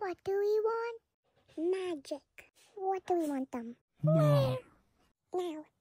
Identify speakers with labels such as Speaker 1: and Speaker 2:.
Speaker 1: What do we want? Magic. What do we want them?
Speaker 2: No.
Speaker 1: Now.